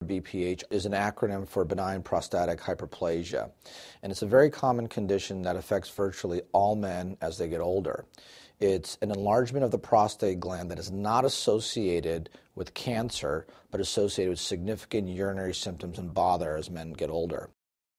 BPH is an acronym for Benign Prostatic Hyperplasia, and it's a very common condition that affects virtually all men as they get older. It's an enlargement of the prostate gland that is not associated with cancer, but associated with significant urinary symptoms and bother as men get older.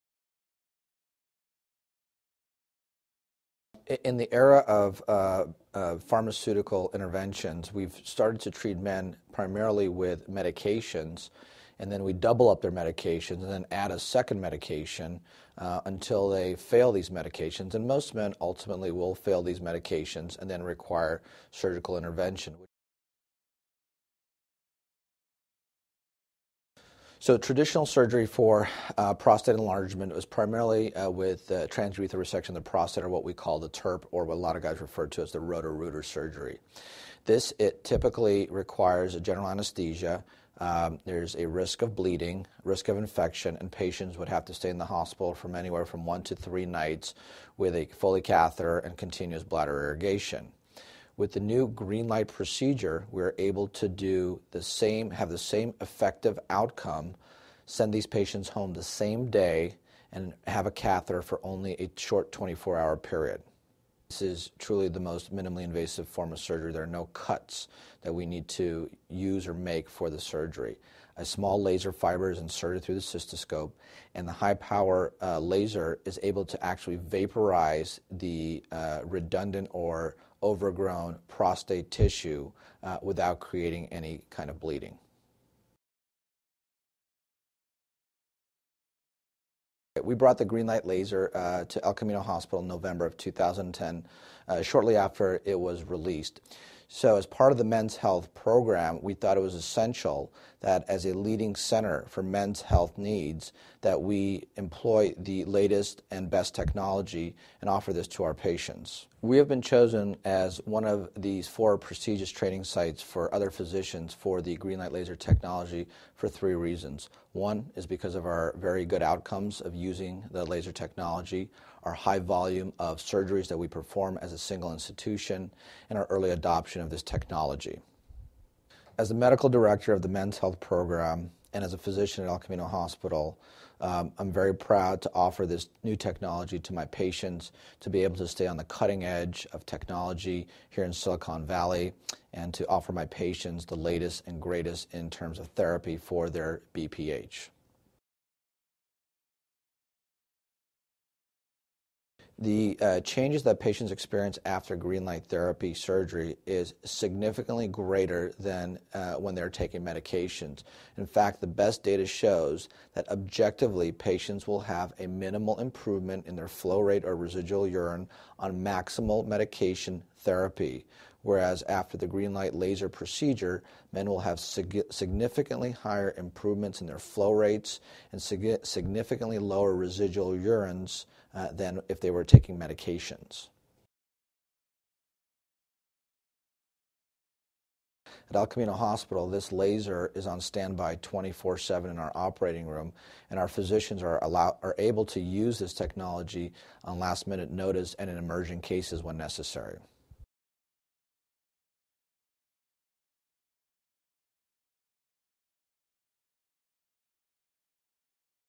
In the era of pharmaceutical interventions, we've started to treat men primarily with medications, and then we double up their medications and then add a second medication until they fail these medications. And most men ultimately will fail these medications and then require surgical intervention. So traditional surgery for prostate enlargement was primarily with transurethral resection of the prostate, or what we call the TURP, or what a lot of guys refer to as the Roto-Rooter surgery. It typically requires a general anesthesia. There's a risk of bleeding, risk of infection, and patients would have to stay in the hospital from anywhere from 1 to 3 nights with a Foley catheter and continuous bladder irrigation. With the new green light procedure, we're able to have the same effective outcome, send these patients home the same day, and have a catheter for only a short 24-hour period. This is truly the most minimally invasive form of surgery. There are no cuts that we need to use or make for the surgery. A small laser fiber is inserted through the cystoscope, and the high-power laser is able to actually vaporize the redundant or overgrown prostate tissue without creating any kind of bleeding. We brought the green light laser to El Camino Hospital in November of 2010, shortly after it was released. So as part of the men's health program, we thought it was essential that as a leading center for men's health needs, that we employ the latest and best technology and offer this to our patients. We have been chosen as one of these 4 prestigious training sites for other physicians for the green light laser technology for 3 reasons. One is because of our very good outcomes of using the laser technology, our high volume of surgeries that we perform as a single institution, and our early adoption of this technology. As the medical director of the men's health program and as a physician at El Camino Hospital, I'm very proud to offer this new technology to my patients, to be able to stay on the cutting edge of technology here in Silicon Valley, and to offer my patients the latest and greatest in terms of therapy for their BPH. The changes that patients experience after green light therapy surgery is significantly greater than when they're taking medications. In fact, the best data shows that objectively patients will have a minimal improvement in their flow rate or residual urine on maximal medication therapy, whereas after the green light laser procedure, men will have significantly higher improvements in their flow rates and significantly lower residual urines than if they were taking medications. At El Camino Hospital, this laser is on standby 24/7 in our operating room, and our physicians are able to use this technology on last-minute notice and in emergent cases when necessary.